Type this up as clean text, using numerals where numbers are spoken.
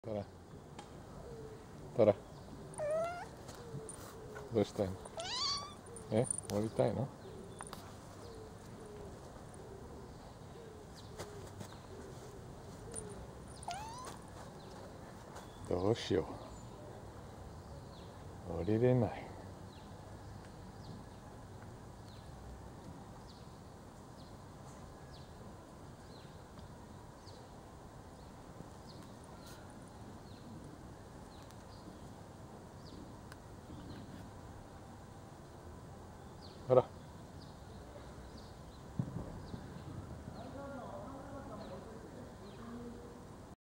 トラ、トラ、どうしたいの？降りたいの？どうしよう。降りれない。ほら。